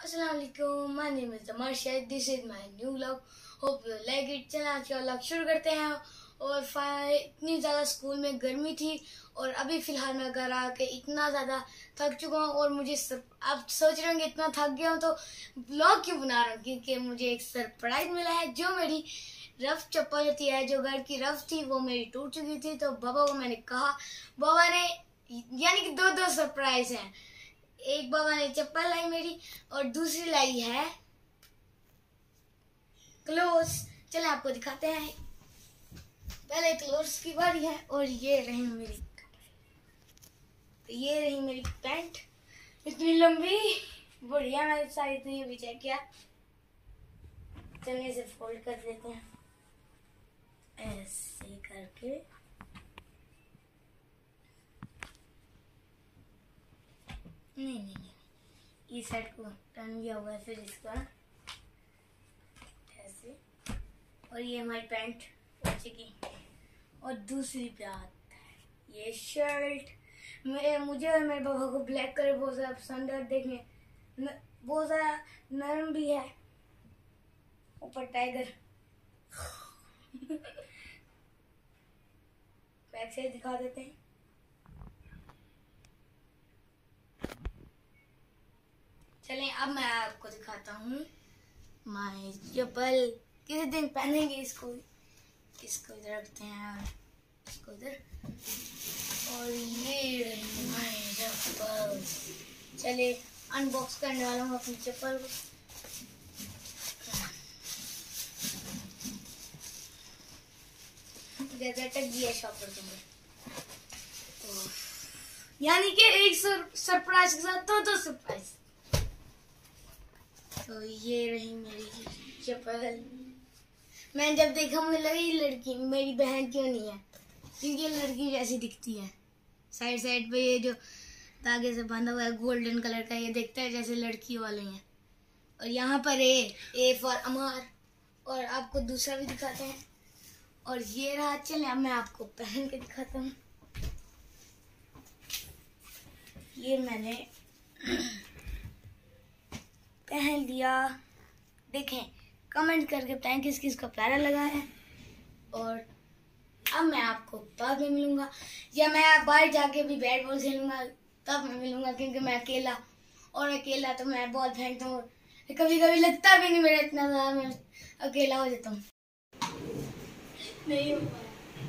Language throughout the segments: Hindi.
Assalamualaikum, my name is Damarshad. This is my new vlog. Hope you like it. चलिए आज का vlog शुरू करते हैं। और इतनी ज़्यादा स्कूल में गर्मी थी और अभी फ़िलहाल मैं घर आके इतना ज़्यादा थक चुका हूँ और मुझे आप सोच रहे होंगे इतना थक गया हूँ तो vlog क्यों बना रहा हूँ, क्योंकि मुझे एक सरप्राइज मिला है। जो मेरी रफ चप्पल होती है, जो घर की रफ थी, वो मेरी टूट चुकी थी। तो बाबा को मैंने कहा, बाबा ने यानी कि दो सरप्राइज हैं। एक बाबा ने चप्पल लाई मेरी और दूसरी लाई है क्लोथ्स। चले आपको दिखाते हैं। पहले क्लोथ्स की बारी है और ये रही मेरी पैंट, इतनी लंबी बढ़िया। मैंने सारी तो ये भी चेक किया। चलिए इसे फोल्ड कर देते हैं ऐसे करके। नहीं, इस साइड को टर्न किया हुआ है, फिर इसका ऐसे। और ये हमारी पैंट बच्चे की। और दूसरी बात, ये शर्ट मुझे और मेरे पापा को ब्लैक कलर बहुत ज़्यादा पसंद है। देखने बहुत ज़्यादा नरम भी है, ऊपर टाइगर। बैक से दिखा देते हैं। चलें अब मैं आपको दिखाता हूँ माय चप्पल। किसी दिन पहनेंगे इसको इधर रखते हैं और इसको इधर। और ये माय चप्पल। चलिए अनबॉक्स करने वाला हूँ अपनी चप्पल को। टक दिया शॉपर तुमने तो, यानी कि एक सरप्राइज के साथ दो सरप्राइज। तो ये रही मेरी चप्पल। मैंने जब देखा मुझे लगा ये लड़की मेरी बहन क्यों नहीं है, क्योंकि ये लड़की जैसी दिखती है। साइड पे ये जो धागे से बांधा हुआ है गोल्डन कलर का, ये दिखता है जैसे लड़की वाले हैं। और यहाँ पर ए फॉर अमर। और आपको दूसरा भी दिखाते हैं। और ये रहा। चले अब मैं आपको पहन के दिखाता हूँ। ये मैंने पहन लिया। देखें, कमेंट करके बताएं किस किस को प्यारा लगा है। और अब मैं आपको बाद में मिलूंगा, या मैं बाहर जाके भी बैट बॉल खेलूंगा तब मैं मिलूंगा, क्योंकि मैं अकेला तो मैं बॉल फेंकता हूँ। कभी कभी लगता भी नहीं मेरा इतना ज़्यादा, मैं अकेला हो जाता हूँ। नहीं हो पाया।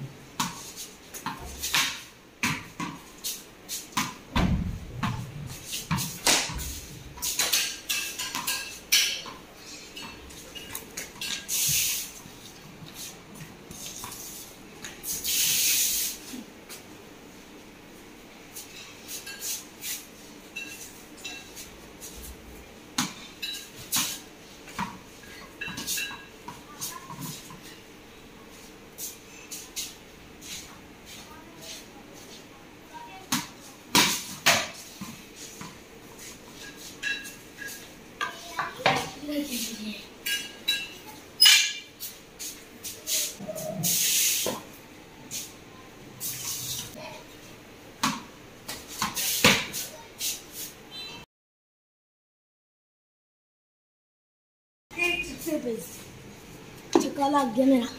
चक्का लग गया मेरा।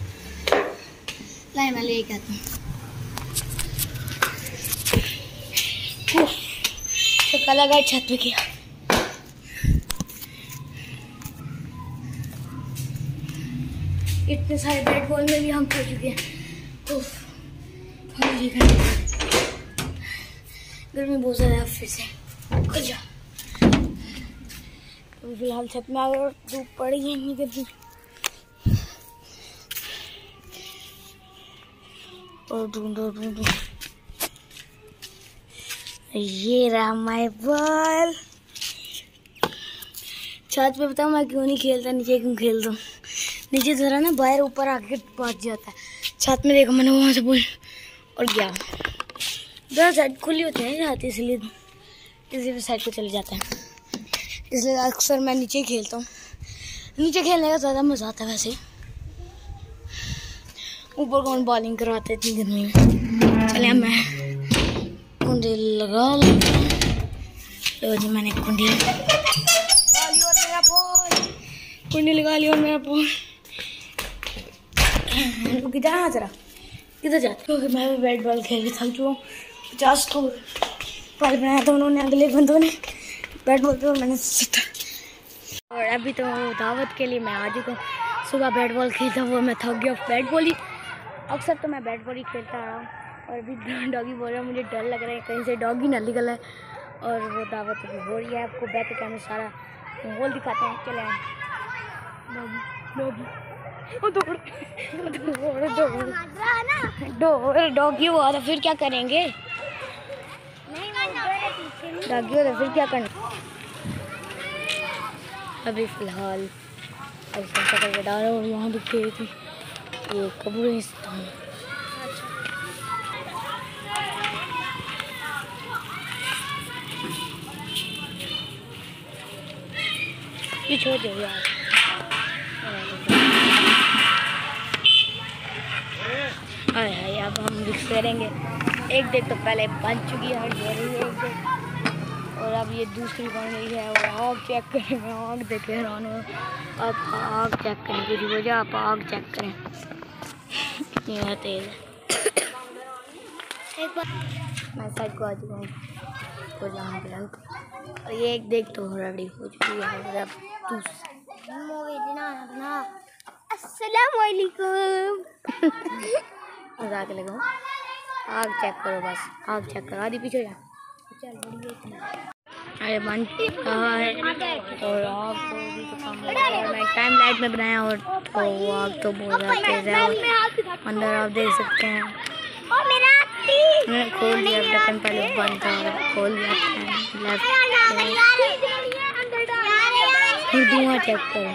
लाई मैं लेके आता हूँ। चक्का लगा छत पे किया। इतने सारे बैट बॉल में भी हम खेल चुके हैं। गर्मी बहुत ज़्यादा है। फिर से फिलहाल छत में आ गए और धूप पड़ी है नहीं करती। और ढूंढो ये रहा माय बॉल। छत पे बताऊँ मैं क्यों नहीं खेलता, नीचे क्यों खेलता हूँ। नीचे जरा ना बाहर ऊपर आके पहुँच जाता है। छत में देखो मैंने वहाँ से बोल और गया। दो साइड खुली होती है छत, इसलिए किसी भी साइड पे चले जाता है। इसलिए अक्सर मैं नीचे खेलता हूँ। नीचे खेलने का ज़्यादा मज़ा आता है। वैसे ऊपर कौन बॉलिंग करवाता है इतनी गर्मी में। चलिए मैं कुंडी लगा लेते हैं। लो जी मैंने कुंडी फोन, कुंडी लगा लिया मेरा फोन। किधर जरा किधर जाते? क्योंकि मैं भी बैट बॉल खेल के थक चुका हूँ। 50 को पाल बनाया था उन्होंने, अगले बंदों ने बैट बॉल पे, मैंने 70। और अभी तो दावत के लिए मैं आ चुका हूँ। सुबह बैट बॉल खेलता हुआ मैं थक गया। बैट बॉल ही अक्सर तो मैं बैट बॉल ही खेलता रहा हूँ। और अभी डॉगी बोल रहा है, मुझे डर लग रहा है कहीं से डॉगी ना निकल है। और वो दावत भी हो रही है। आपको बैक कैमरे सारा माहौल दिखाते हैं। चले डॉगी हुआ तो फिर क्या करेंगे? डॉगी हुआ तो फिर क्या करना? अभी फिलहाल ऐसा पकड़ के डाला और यहाँ दिख रही थी ये कब्रिस्तान। ये छोड़ दो यार। अरे अब हम मिक्स करेंगे। एक देख तो पहले बन चुकी है एक देख, और अब ये दूसरी बन गई है। और आग चेक करें, मैं आग देखे हैरान हूँ। अब आग चेक करें, कुछ वजह आप आग चेक करें कितनी है तेज। एक बार मैं साइड को आ चुका हूँ तो यहाँ पे, और ये एक देख तो रेडी हो चुकी है। अब अस्सलाम वालेकुम। मजाक लगा। आग चेक करो, बस आग चेक करो। आधी पीछे जा। अरे बन रहा है और आग तो भी तो कम है। मैं टाइम लाइट में बनाया और तो आग तो बहुत ज़्यादा तेज है। अंदर आप देख सकते हैं। मैंने खोल दिया ढक्कन, पहले बंद था, खोल दिया लेफ्ट। फिर धुआं चेक करो,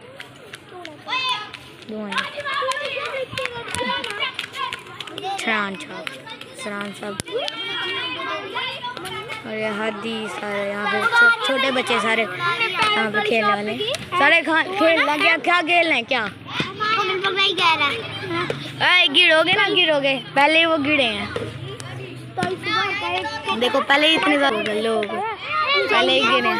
धुआं सरान सब। और ये हादी सारे यहाँ पे छोटे बच्चे सारे यहाँ पे खेलने वाले सारे खेल लगे। क्या खेल रहे हैं? क्या गिरोगे ना, गिरोगे। पहले वो गिरे हैं, देखो पहले ही इतने ज्यादा लोग पहले ही गिरे।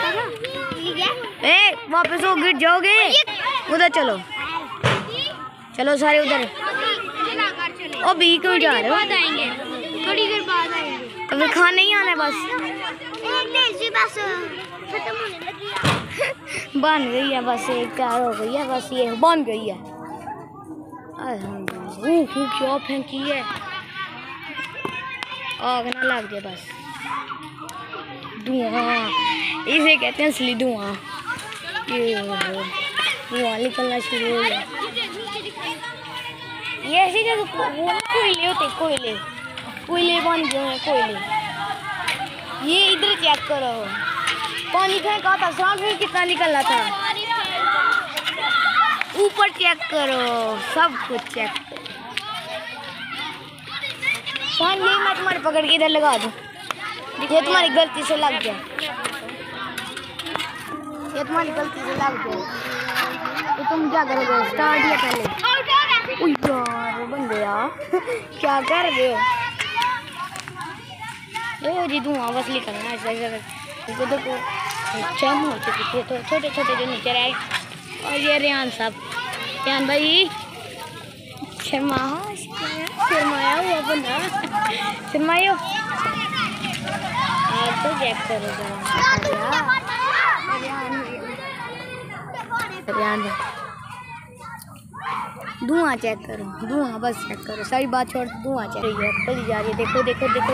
वापस वो गिर जाओगे। उधर चलो, चलो सारे उधर। ओ भी क्यों जा रहे हो? थोड़ी देर बाद आएंगे। तो फिर खाने नहीं आना बस बन गई है, बस एक तैयार हो गई है, बस ये बन गई है। क्या फेंकी है, आग ना लग जाए बस। धुआं इसे कहते हैं, असली धुआं। धुआं निकलना शुरू हो गया। ये ऐसी जगह कोयले होते, कोयले बन गए हैं कोयले। ये इधर चेक करो, पानी फेंका था, सांस में कितना निकलना था। ऊपर चेक करो, सब कुछ चेक करो। ये मैं तुम्हारे पकड़ के इधर लगा दूं, ये तुम्हारी गलती से लग गया, ये तुम्हारी गलती से लग गया। तो तुम क्या करोगे? स्टार्ट या पहले? यार बंदे यार क्या कर रहे हो? ये जी धुआं बस निकलना है ऐसे। देखो चम हो चुकी थी, तो छोटे छोटे जो नीचे रहे। और ये रेहान साहब, रेहान भाई शर्माया हुआ बंदा, शर्मायो। आप तो चेक करो रेहान, धुआं चेक करो, धुआं बस चेक करो, सारी बात छोड़, धुआं चेक है, खुली जा रही है। देखो देखो देखो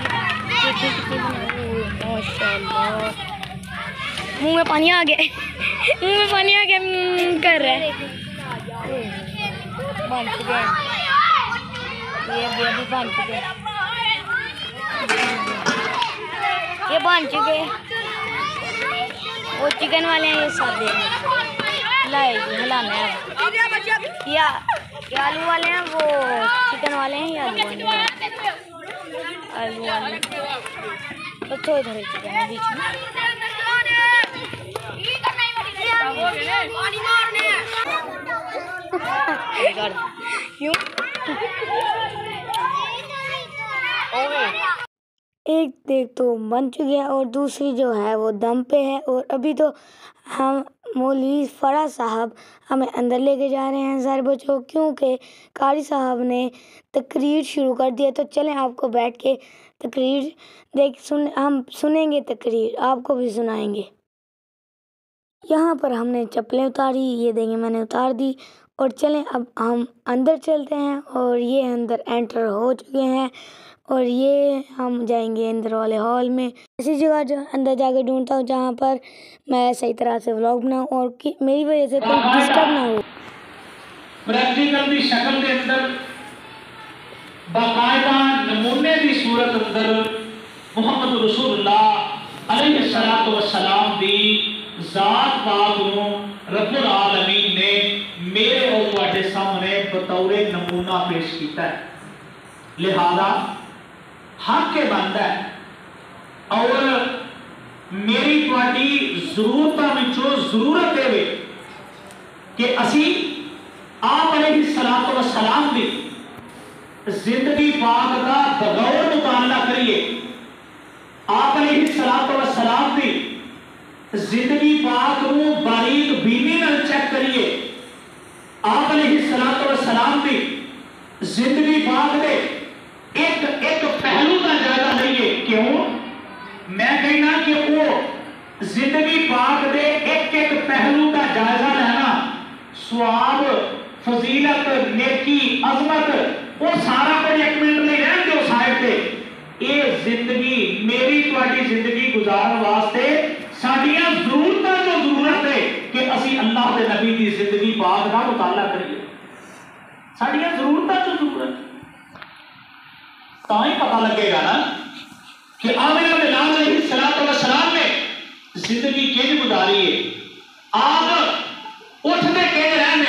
माशाल्लाह, मुंह में पानी आ गया, मुंह में पानी आ गया कर रहा है। बन चुके ये भी बन चुके, ये बन चुके। वो चिकन वाले हैं, ये सादे हिलाना है। या आलू वाले हैं, वो चिकन वाले हैं, या आलू वाले हैं? आलू वाले तो थोड़े थोड़े चिकन है बीच में। क्यों? एक देग तो बन चुकी है और दूसरी जो है वो दम पे है। और अभी तो हम मौलवी फराज साहब हमें अंदर लेके जा रहे हैं सारे बच्चों, क्योंकि कारी साहब ने तकरीर शुरू कर दिया। तो चलें आपको बैठ के तकरीर हम सुनेंगे, तकरीर आपको भी सुनाएंगे। यहाँ पर हमने चप्पलें उतारी, ये देंगे मैंने उतार दी। और चलें अब हम अंदर चलते हैं और ये अंदर एंटर हो चुके हैं और ये हम जाएंगे अंदर वाले हॉल में। ऐसी जगह जो अंदर जाके ढूंढता हूँ जहाँ पर मैं सही तरह से व्लॉग बनाऊँ और मेरी वजह से कोई डिस्टर्ब ना हो। प्रैक्टिकल की शक्ल के अंदर बाकायदा नमूने की सूरत अंदर मुहम्मद रसूलुल्लाह अलैहिस्सलातु वस्सलाम दी जात पाक नूं रब्बुल आलमीन ने मेरे और तुहाडे सामने बतौरे नमूना पेश किया है। लिहाजा हक के बनता है और मेरी तुहाडी जरूरतां विचों जरूरत है कि असी आप अलैहिस्सलातु वस्सलाम दी जिंदगी पाक का बगौर मुताला करिए। आप अलैहिस्सलातु वस्सलाम दी जिंदगी पाक नूं बारीक बीनी नाल चेक करिए। आप अलैहिस्सलातु वस्सलाम दी जिंदगी पाक दे एक एक पहलू का जायजा लइए। क्यों मैं कहना कि वो जिंदगी पाक दे एक एक पहलू का जायजा लेना, स्वाब, फजीलत, नेकी, अजमत, वो सारा कुछ एक मिनट में रहन दो साइड पे। ये जिंदगी मेरी तुहाडी जिंदगी गुजारन वास्ते साडियां जरूरतां जो जरूरत है कि असी अल्लाह दे नबी दी जिंदगी पाक दा मुताला करिए। साडियां जरूरतां जो जरूरत तां ही पता लगेगा ना कि आमिना बिलाल अलैहिस्सलातु वस्सलाम ने जिंदगी किंज गुजारी है। आप उठते किंज रहने,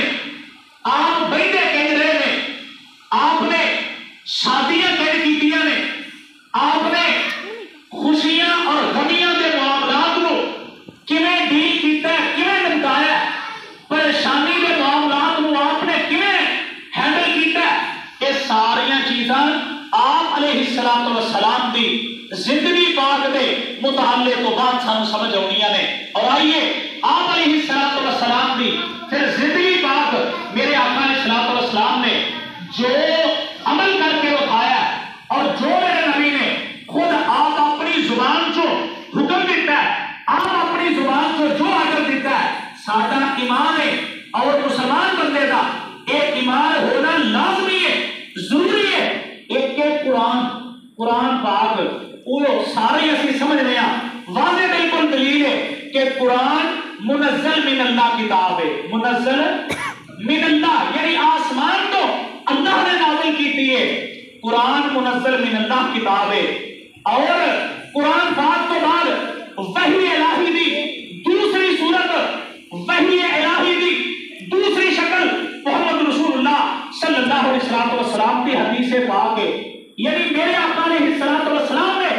आप बैठे किंज रहने, आपने शादियां किंज कीतियां ने, आपने खुशियां और गमियां के मामलात को किवें डील कीता है, किवें निपटाया, परेशानी के मामलात को आपने किवें हैंडल कीता, ये सारियां चीजां आप अलैहिस्सलातु वस्सलाम दी जिंदगी पाक दे मुताले तो बाद सानू समझ आउणियां ने। और आइए आप अलैहिस्सलातु वस्सलाम दी फिर जिंदगी पाक मेरे आका अलैहिस्सलातु वस्सलाम ने जो अमल करके दिखाया और जो मेरे नबी ने खुद आप अपनी जुबान जो हुक्म दिता है, आप अपनी जुबान को जो आर्डर दिता है, साडा ईमान है और मुसलमान बंदे का एक ईमान होना लाजमी है, जरूरी है। एक एक कुरान पाक वो सारे असि समझ रहे हैं, वाज़े बिल्कुल दलील है कि कुरान मुनज़्ज़ल मिन अल्लाह किताब है। मुनज़्ज़ल मिन अल्लाह यानी आसमान तो अल्लाह ने नाज़िल की थी। कुरान मुनज़्ज़ल मिन अल्लाह किताब है और कुरान पाक तो बाद वही इलाही दी दूसरी सूरत, वही इलाही दी दूसरी शक्ल मोहम्मद रसूलुल्लाह सल्लल्लाहु अलैहि वसल्लम की हदीस पाक है। यानी मेरे आका अलैहिस्सलातु वस्सलाम ने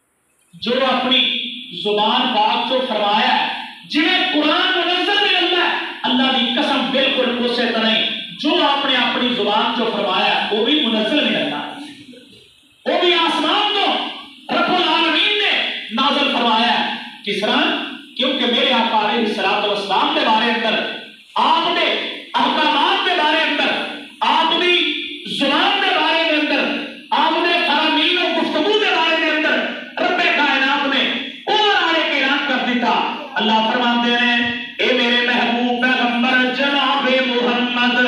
जो अपनी जुबान पाक जो फरमाया, जिन्हें कुरान मुनज़्ज़ल मिन अल्लाह, अल्लाह की कसम बिल्कुल उसी तरह जो आपने अपनी जुबान जो फरमाया वो भी मुनज़्ज़ल मिन अल्लाह, वो भी आसमान को रब्बुल आलमीन ने नाज़िल फरमाया। किस तरह? क्योंकि मेरे आका अलैहिस्सलातु वस्सलाम के बारे अंदर, आपने अहकामात के बारे अंदर, आपकी जुबान के बारे के अंदर, आपने फरामीन और गुफ्तगू के बारे के अंदर रब्बे कायनात ने और आने के ऐलान कर दिया। अल्लाह फरमाते हैं, ए मेरे महबूब पैगंबर जनाब मुहम्मद,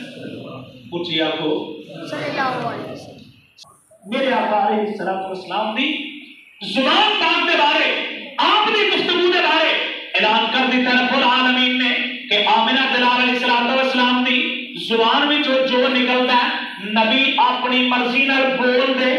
पूछिए आपको सल्लल्लाहु अलैहि वसल्लम, मेरे आका अलैहिस्सलातु वस्सलाम दी जुबान पाक के बारे, आपने गुफ्तगू के बारे ऐलान कर दिया रब्बुल आलमीन ने कि आमिना बिलाल अलैहिस्सलातु वस्सलाम दी जुबान में जो निकलता है, नबी अपनी मर्जी नाल बोल दे।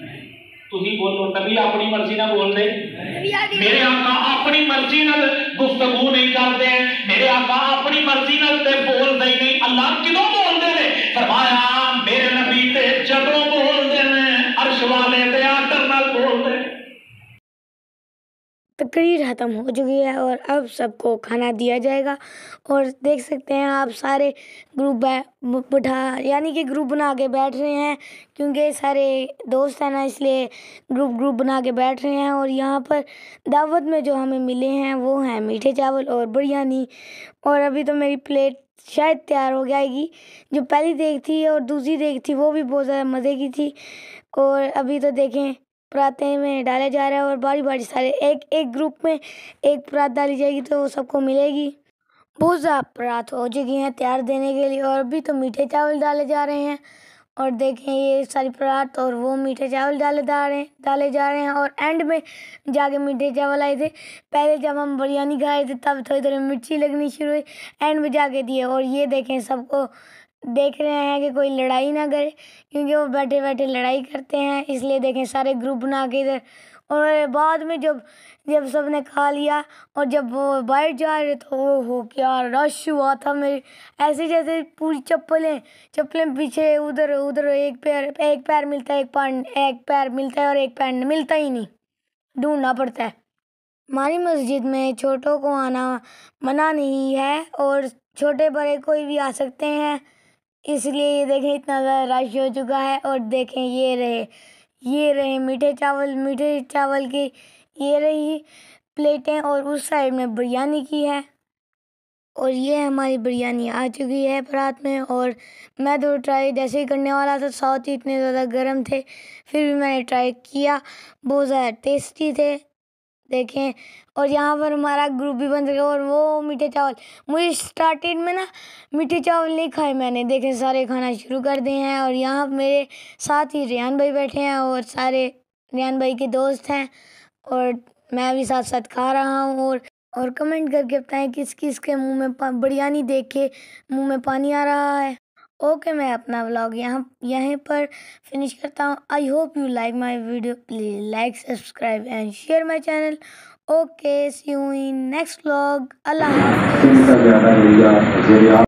तुही बोलो, नबी अपनी मर्जी नाल बोल दे। मेरे आका अपनी मर्जी नाल गुफ्तगू नहीं करते, मेरे आका अपनी मर्जी नाल ते बोल दे नहीं। अल्लाह किदों बोलदे ने? फरमाया मेरे नबी ते जदों बोलदे ने अर्श वाले ते आकर नाल बोलदे। तकरीर ख़त्म हो चुकी है और अब सबको खाना दिया जाएगा। और देख सकते हैं आप सारे ग्रुप बना के बैठ रहे हैं, क्योंकि सारे दोस्त हैं ना, इसलिए ग्रुप बना के बैठ रहे हैं। और यहाँ पर दावत में जो हमें मिले हैं वो हैं मीठे चावल और बिरयानी। और अभी तो मेरी प्लेट शायद तैयार हो जाएगी। जो पहली देग थी और दूसरी देग थी वो भी बहुत ज़्यादा मज़े की थी। और अभी तो देखें पराठे में डाला जा रहा है और बारी बारी सारे एक ग्रुप में एक परात डाली जाएगी तो सबको मिलेगी। बहुत ज़्यादा परात हो चुकी हैं तैयार देने के लिए और अभी तो मीठे चावल डाले जा रहे हैं। और देखें ये सारी परात और वो मीठे चावल डाले जा रहे हैं और एंड में जाके मीठे चावल आए थे। पहले जब हम बिरयानी खाए थे तब थोड़ी थोड़ी मिर्ची लगनी शुरू हुई, एंड में जाके दिए। और ये देखें सबको देख रहे हैं कि कोई लड़ाई ना करे, क्योंकि वो बैठे बैठे लड़ाई करते हैं, इसलिए देखें सारे ग्रुप बना के इधर। और बाद में जब सबने खा लिया और जब वो बाहर जा रहे तो वो क्या रश हुआ था। मेरी ऐसे जैसे पूरी चप्पलें पीछे उधर एक पैर मिलता है, एक पैर मिलता है और एक पैर मिलता ही नहीं, ढूंढना पड़ता है। हमारी मस्जिद में छोटों को आना मना नहीं है और छोटे बड़े कोई भी आ सकते हैं, इसलिए ये देखें इतना ज़्यादा रश हो चुका है। और देखें ये रहे मीठे चावल की ये रही प्लेटें और उस साइड में बिरयानी की है। और ये हमारी बिरयानी आ चुकी है परात में। और मैं तो ट्राई जैसे ही करने वाला था, साथ ही इतने ज़्यादा गर्म थे, फिर भी मैंने ट्राई किया, बहुत ज़्यादा टेस्टी थे देखें। और यहाँ पर हमारा ग्रुप भी बन गया। और वो मीठे चावल मुझे स्टार्टिंग में ना मीठे चावल नहीं खाए मैंने, देखें सारे खाना शुरू कर दिए हैं। और यहाँ मेरे साथ ही रियान भाई बैठे हैं और सारे रियान भाई के दोस्त हैं और मैं भी साथ साथ खा रहा हूँ। और कमेंट करके बताएं किस किस के मुंह में बिरयानी देख के मुंह में पानी आ रहा है। ओके, मैं अपना व्लॉग यहीं पर फिनिश करता हूँ। I hope you like my video, please like, subscribe and share my channel. Okay, see you in next vlog. अल्लाह हाफिज़।